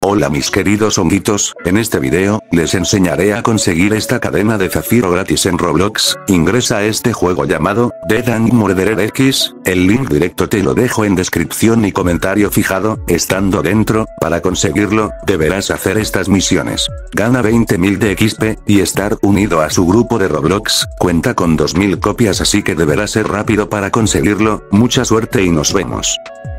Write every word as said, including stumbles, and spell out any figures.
Hola mis queridos honguitos, en este video, les enseñaré a conseguir esta cadena de zafiro gratis en Roblox. Ingresa a este juego llamado Dead and Murderer X, el link directo te lo dejo en descripción y comentario fijado. Estando dentro, para conseguirlo, deberás hacer estas misiones. Gana veinte mil de X P, y estar unido a su grupo de Roblox. Cuenta con dos mil copias, así que deberá ser rápido para conseguirlo. Mucha suerte y nos vemos.